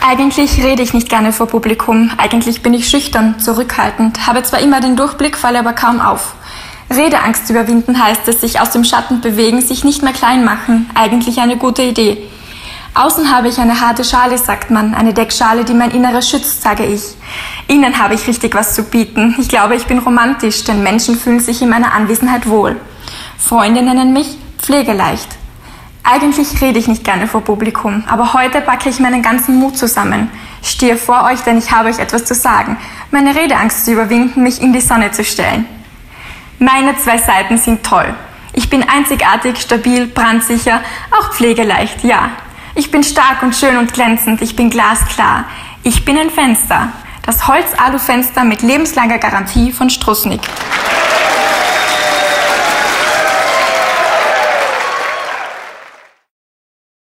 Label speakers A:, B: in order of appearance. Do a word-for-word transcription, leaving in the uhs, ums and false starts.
A: Eigentlich rede ich nicht gerne vor Publikum. Eigentlich bin ich schüchtern, zurückhaltend, habe zwar immer den Durchblick, falle aber kaum auf. Redeangst überwinden heißt es, sich aus dem Schatten bewegen, sich nicht mehr klein machen. Eigentlich eine gute Idee. Außen habe ich eine harte Schale, sagt man, eine Deckschale, die mein Inneres schützt, sage ich. Innen habe ich richtig was zu bieten. Ich glaube, ich bin romantisch, denn Menschen fühlen sich in meiner Anwesenheit wohl. Freunde nennen mich pflegeleicht. Eigentlich rede ich nicht gerne vor Publikum, aber heute packe ich meinen ganzen Mut zusammen. Ich stehe vor euch, denn ich habe euch etwas zu sagen. Meine Redeangst zu überwinden, mich in die Sonne zu stellen. Meine zwei Seiten sind toll. Ich bin einzigartig, stabil, brandsicher, auch pflegeleicht, ja. Ich bin stark und schön und glänzend, ich bin glasklar. Ich bin ein Fenster. Das Holz-Alu-Fenster mit lebenslanger Garantie von Strussnick.